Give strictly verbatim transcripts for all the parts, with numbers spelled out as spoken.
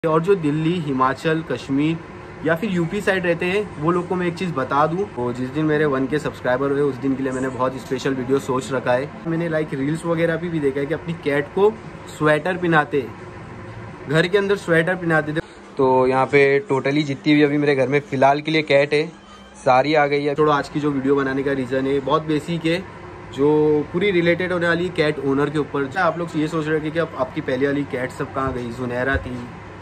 और जो दिल्ली, हिमाचल, कश्मीर या फिर यूपी साइड रहते हैं वो लोग को मैं एक चीज़ बता दूं, तो जिस दिन मेरे वन के सब्सक्राइबर हुए उस दिन के लिए मैंने बहुत स्पेशल वीडियो सोच रखा है। मैंने लाइक रील्स वगैरह भी, भी देखा है कि अपनी कैट को स्वेटर पहनाते, घर के अंदर स्वेटर पहनाते थे। तो यहाँ पे टोटली जितनी भी अभी मेरे घर में फ़िलहाल के लिए कैट है सारी आ गई है। थोड़ा आज की जो वीडियो बनाने का रीज़न है बहुत बेसिक है, जो पूरी रिलेटेड होने वाली कैट ओनर के ऊपर। आप लोग ये सोच रहे थे कि अब आपकी पहले वाली कैट सब कहाँ गई, सुनहरा थी,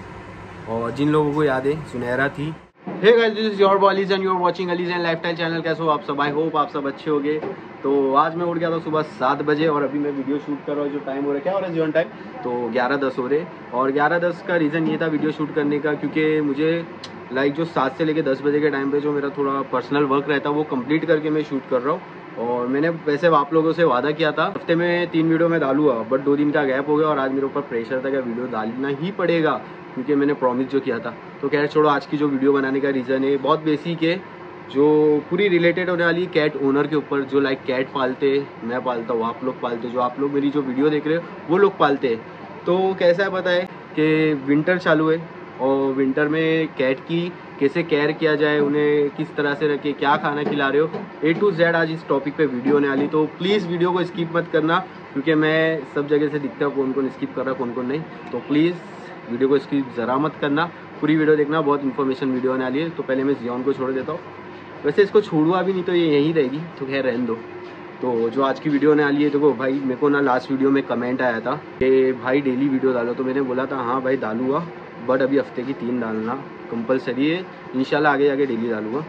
और जिन लोगों को याद है सुनहरा थी। Hey guys, this is your Bollies and you are watching Allie's and lifestyle channel. कैसे हो आप सब? आई होप आप सब अच्छे होंगे। तो आज मैं उठ गया था सुबह सात बजे और अभी मैं वीडियो शूट कर रहा हूँ। जो टाइम हो रहा है, क्या हो रहा है जीवन टाइम, तो ग्यारह दस हो रहे। और ग्यारह दस का रीज़न ये था वीडियो शूट करने का, क्योंकि मुझे लाइक जो सात से लेकर दस बजे के टाइम पे जो मेरा थोड़ा पर्सनल वर्क रहता है वो कंप्लीट करके मैं शूट कर रहा हूँ। और मैंने वैसे आप लोगों से वादा किया था हफ्ते में तीन वीडियो में डालूंगा, बट दो दिन का गैप हो गया और आज मेरे ऊपर प्रेशर था कि वीडियो डालना ही पड़ेगा क्योंकि मैंने प्रॉमिस जो किया था। तो खैर छोड़ो, आज की जो वीडियो बनाने का रीज़न है बहुत बेसिक है, जो पूरी रिलेटेड होने वाली कैट ओनर के ऊपर। जो लाइक कैट पालते, मैं पालता हूँ, आप लोग पालते, जो आप लोग मेरी जो वीडियो देख रहे हो वो लोग पालते। तो कैसा है पता है कि विंटर चालू है और विंटर में कैट की कैसे केयर किया जाए, उन्हें किस तरह से रखे, क्या खाना खिला रहे हो, ए टू जेड आज इस टॉपिक पे वीडियो होने वाली। तो प्लीज़ वीडियो को स्किप मत करना, क्योंकि मैं सब जगह से दिखता हूँ कौन कौन स्किप कर रहा है कौन कौन नहीं। तो प्लीज़ वीडियो को स्किप ज़रा मत करना, पूरी वीडियो देखना, बहुत इन्फॉर्मेशन वीडियो होने वाली है। तो पहले मैं जियोन को छोड़ देता हूँ, वैसे इसको छोड़ूंगा भी नहीं तो ये यहीं रहेगी, तो खैर रहने दो। तो जो आज की वीडियो होने वाली है, देखो भाई मेरे को ना लास्ट वीडियो में कमेंट आया था कि भाई डेली वीडियो डालो, तो मैंने बोला था हाँ भाई डालूंगा, बट अभी हफ्ते की तीन डालना कंपलसरी है, इंशाल्लाह आगे आगे डेली डालूंगा।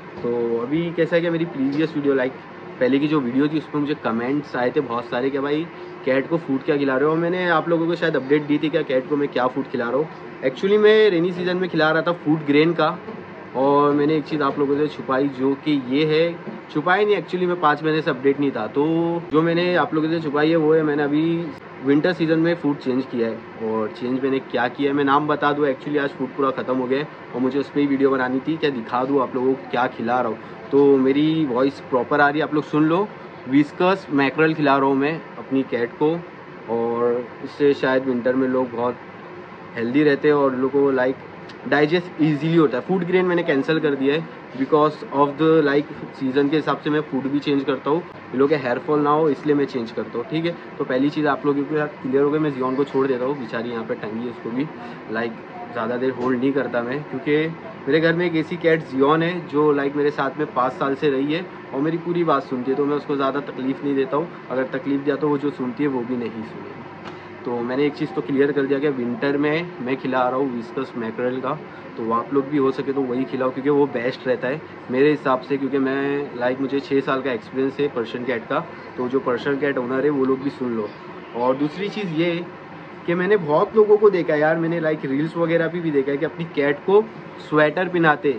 तो अभी कैसा है कि मेरी प्रीवियस वीडियो लाइक पहले की जो वीडियो थी उसमें मुझे कमेंट्स आए थे बहुत सारे कि भाई कैट को फूड क्या खिला रहे हो। और मैंने आप लोगों को शायद अपडेट दी थी क्या कैट को मैं क्या फूड खिला रहा हूँ। एक्चुअली मैं रेनी सीजन में खिला रहा था फूड ग्रेन का, और मैंने एक चीज़ आप लोगों से छुपाई, जो कि ये है, छुपाई नहीं एक्चुअली, मैं पाँच महीने से अपडेट नहीं था। तो जो मैंने आप लोगों से छुपाई है वो है, मैंने अभी विंटर सीजन में फूड चेंज किया है। और चेंज मैंने क्या किया है मैं नाम बता दूँ, एक्चुअली आज फूड पूरा ख़त्म हो गया और मुझे उस पर ही वीडियो बनानी थी, क्या दिखा दूँ आप लोगों को क्या खिला रहा हूँ। तो मेरी वॉइस प्रॉपर आ रही है, आप लोग सुन लो। विस्कस मैकरल खिला रहा हूँ मैं अपनी कैट को, और इससे शायद विंटर में लोग बहुत हेल्दी रहते हैं और लोगों को लाइक डाइजेस्ट इजीली होता है। फूड ग्रेन मैंने कैंसिल कर दिया है because of the like season के हिसाब से मैं फूड भी चेंज करता हूँ, ये लोग के हेयर फॉल ना हो इसलिए मैं चेंज करता हूँ। ठीक है, तो पहली चीज़ आप लोगों के साथ क्लियर हो गई। मैं जियोन को छोड़ देता हूँ, बेचारी यहाँ पे टंगी है, उसको भी लाइक ज़्यादा देर होल्ड नहीं करता मैं, क्योंकि मेरे घर में एक ऐसी कैट जियोन है जो लाइक मेरे साथ में पाँच साल से रही है और मेरी पूरी बात सुनती है, तो मैं उसको ज़्यादा तकलीफ़ नहीं देता हूँ। अगर तकलीफ़ दिया तो वो जो सुनती है वो भी नहीं सुनेगी। तो मैंने एक चीज़ तो क्लियर कर दिया कि विंटर में मैं खिला रहा हूँ विस्कस मैकरल का, तो आप लोग भी हो सके तो वही खिलाओ, क्योंकि वो बेस्ट रहता है मेरे हिसाब से। क्योंकि मैं लाइक मुझे छः साल का एक्सपीरियंस है पर्शियन कैट का, तो जो पर्शियन कैट ओनर है वो लोग भी सुन लो। और दूसरी चीज़ ये कि मैंने बहुत लोगों को देखा यार, मैंने लाइक रील्स वगैरह भी, भी देखा है कि अपनी कैट को स्वेटर पहनाते,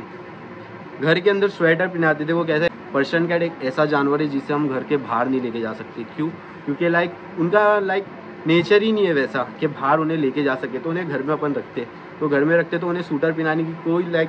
घर के अंदर स्वेटर पहनाते थे। वो कैसे, पर्शियन कैट एक ऐसा जानवर है जिसे हम घर के बाहर नहीं लेके जा सकते। क्यों? क्योंकि लाइक उनका लाइक नेचर ही नहीं है वैसा कि बाहर उन्हें लेके जा सके, तो उन्हें घर में अपन रखते, तो घर में रखते तो उन्हें सूटर पहनाने की कोई लाइक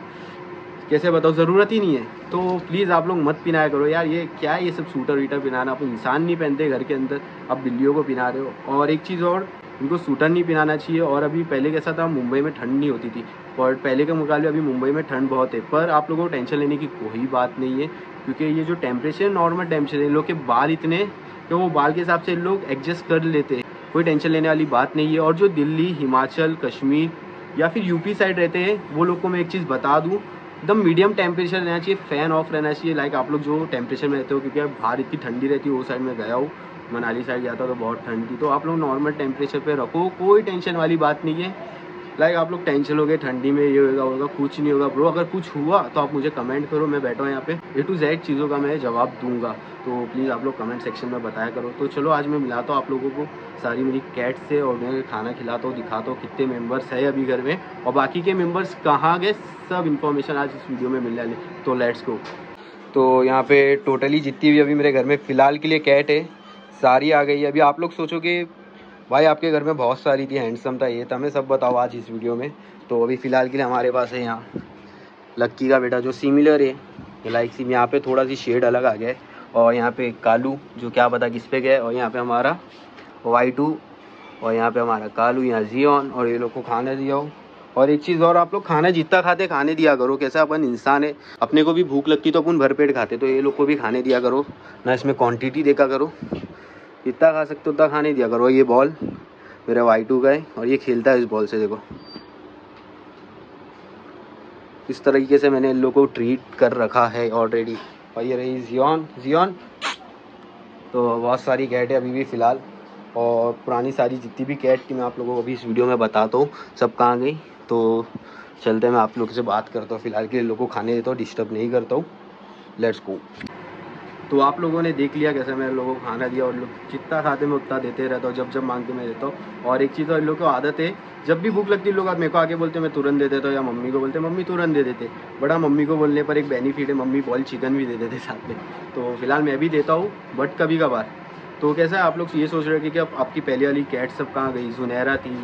कैसे बताओ ज़रूरत ही नहीं है। तो प्लीज़ आप लोग मत पहनाया करो यार, ये क्या है ये सब सूटर वीटर पहनाना, आप इंसान नहीं पहनते घर के अंदर, आप बिल्लियों को पहना रहे हो। और एक चीज़ और, उनको सूटर नहीं पहनाना चाहिए। और अभी पहले कैसा था, मुंबई में ठंड नहीं होती थी, और पहले के मुकाबले अभी मुंबई में ठंड बहुत है। पर आप लोगों को टेंशन लेने की कोई बात नहीं है, क्योंकि ये जो टेम्परेचर नॉर्मल टेम्परेचर है, इन लोग के बाल इतने कि वो बाल के हिसाब से इन लोग एडजस्ट कर लेते हैं, कोई टेंशन लेने वाली बात नहीं है। और जो दिल्ली, हिमाचल, कश्मीर या फिर यूपी साइड रहते हैं वो लोग को मैं एक चीज़ बता दूँ, एकदम मीडियम टेम्परेचर रहना चाहिए, फ़ैन ऑफ रहना चाहिए। लाइक आप लोग जो टेम्परेचर में रहते हो, क्योंकि बाहर इतनी ठंडी रहती है, वो साइड में गया हूँ, मनाली साइड गया था तो बहुत ठंड थी, तो आप लोग नॉर्मल टेम्परेचर पे रखो, कोई टेंशन वाली बात नहीं है। लाइक आप लोग टेंशन हो गए ठंडी में ये होगा होगा, कुछ नहीं होगा ब्रो। अगर कुछ हुआ तो आप मुझे कमेंट करो, मैं बैठा हूँ यहाँ पे, ए टू जेड चीज़ों का मैं जवाब दूंगा। तो प्लीज़ आप लोग कमेंट सेक्शन में बताया करो। तो चलो आज मैं मिलाता हूँ आप लोगों को सारी मेरी कैट से, और मैं खाना खिलाता हूँ, दिखाता हूँ कितने मेम्बर्स है अभी घर में और बाकी के मेम्बर्स कहाँ गए, सब इन्फॉर्मेशन आज इस वीडियो में मिलने वाली। तो लेट्स गो। तो यहाँ पे टोटली जितनी भी अभी मेरे घर में फ़िलहाल के लिए कैट है सारी आ गई है। अभी आप लोग सोचोगे भाई आपके घर में बहुत सारी थी, हैंडसम था, ये था, मैं सब बताओ आज इस वीडियो में। तो अभी फ़िलहाल के लिए हमारे पास है यहाँ लक्की का बेटा जो सिमिलर है लाइक सिम, यहाँ पे थोड़ा सी शेड अलग आ गया है, और यहाँ पे कालू जो क्या पता किस पे गया, और यहाँ पे हमारा वाई टू, और यहाँ पे हमारा कालू, यहाँ जियोन, और ये लोग को खाना दिया हो, और एक चीज़ और, आप लोग खाना जितना खाते खाने दिया करो। कैसा अपन इंसान है, अपने को भी भूख लगती तो अपन भरपेट खाते, तो ये लोग को भी खाने दिया करो ना, इसमें क्वांटिटी देखा करो, जितना खा सकते उतना खाने दिया करो। ये बॉल मेरे वाई टू का है और ये खेलता है इस बॉल से, देखो इस तरीके से मैंने इन लोगों को ट्रीट कर रखा है ऑलरेडी। और ये रही जियोन जियोन तो बहुत सारी कैट है अभी भी फ़िलहाल, और पुरानी सारी जितनी भी कैट थी मैं आप लोगों को अभी इस वीडियो में बताता हूँ सब कहाँ गई। तो चलते हैं, मैं आप लोगों से बात करता हूँ, फ़िलहाल के लोगों को खाने देता हूँ, डिस्टर्ब नहीं करता हूँ। Let's go. तो आप लोगों ने देख लिया कैसे मैं लोगों को खाना दिया, और लोग जितना खाते मैं उतना देते रहता हूँ, जब जब मांगते मैं देता हूँ। और एक चीज़ और, इन लोगों को आदत है, जब भी भूख लगती है लोग मेरे को आके बोलते मैं तुरंत दे देता हूँ, या मम्मी को बोलते मम्मी तुरंत दे देते। बड़ा मम्मी को बोलने पर एक बेनिफिट है, मम्मी बॉयल चिकन भी दे देते साथ में। तो फिलहाल मैं भी देता हूँ, बट कभी कभार। तो कैसा है, आप लोग ये सोच रहे हैं कि अब आपकी पहले वाली कैट सब कहाँ गई। सुनहरा थी,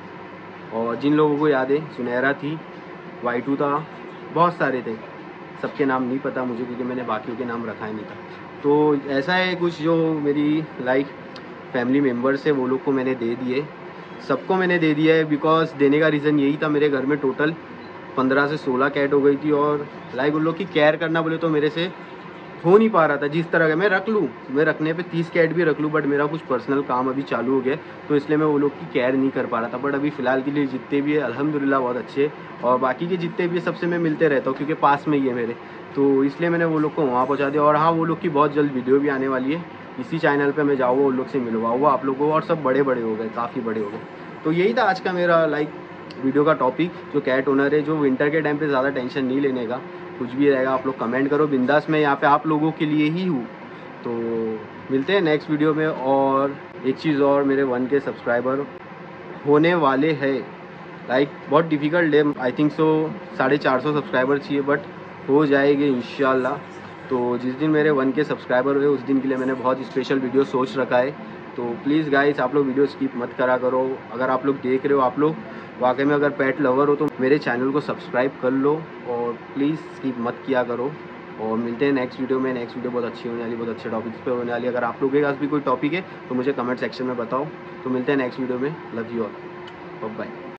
और जिन लोगों को याद है सुनहरा थी, वाई टू था, बहुत सारे थे, सबके नाम नहीं पता मुझे क्योंकि मैंने बाकियों के नाम रखा ही नहीं था। तो ऐसा है कुछ, जो मेरी लाइक फैमिली मेम्बर्स है वो लोग को मैंने दे दिए, सबको मैंने दे दिया है। बिकॉज देने का रीज़न यही था, मेरे घर में टोटल पंद्रह से सोलह कैट हो गई थी, और लाइक उन लोग की केयर करना बोले तो मेरे से हो नहीं पा रहा था। जिस तरह का मैं रख लूँ, मैं रखने पे तीस कैट भी रख लूँ, बट मेरा कुछ पर्सनल काम अभी चालू हो गया, तो इसलिए मैं वो लोग की केयर नहीं कर पा रहा था। बट अभी फ़िलहाल के लिए जितने भी है अल्हम्दुलिल्लाह बहुत अच्छे, और बाकी के जितने भी सबसे मैं मिलते रहता हूँ क्योंकि पास में ही है मेरे, तो इसलिए मैंने वो लोग को वहाँ पहुँचा दिया। और हाँ, वो लोग की बहुत जल्द वीडियो भी आने वाली है इसी चैनल पर, मैं जाऊँगा उन लोग से मिलवाऊँगा आप लोगों को, और सब बड़े बड़े हो गए, काफ़ी बड़े हो गए। तो यही था आज का मेरा लाइक वीडियो का टॉपिक, जो कैट ओनर है, जो विंटर के टाइम पे ज़्यादा टेंशन नहीं लेने का, कुछ भी रहेगा आप लोग कमेंट करो बिंदास, मैं यहाँ पे आप लोगों के लिए ही हूँ। तो मिलते हैं नेक्स्ट वीडियो में। और एक चीज़ और, मेरे वन के सब्सक्राइबर होने वाले हैं, लाइक बहुत डिफ़िकल्ट है, आई थिंक सो साढ़े चार सौ सब्सक्राइबर चाहिए, बट हो जाएंगे इंशाल्लाह। तो जिस दिन मेरे वन के सब्सक्राइबर हुए उस दिन के लिए मैंने बहुत स्पेशल वीडियो सोच रखा है। तो प्लीज़ गाइस, आप लोग वीडियो स्किप मत करा करो। अगर आप लोग देख रहे हो, आप लोग वाकई में अगर पेट लवर हो तो मेरे चैनल को सब्सक्राइब कर लो, और प्लीज़ स्किप मत किया करो। और मिलते हैं नेक्स्ट वीडियो में। नेक्स्ट वीडियो बहुत अच्छी होने वाली, बहुत अच्छे टॉपिक्स पे होने वाली। अगर आप लोगों के पास भी कोई टॉपिक है तो मुझे कमेंट सेक्शन में बताओ। तो मिलते हैं नेक्स्ट वीडियो में। Love you all, bye.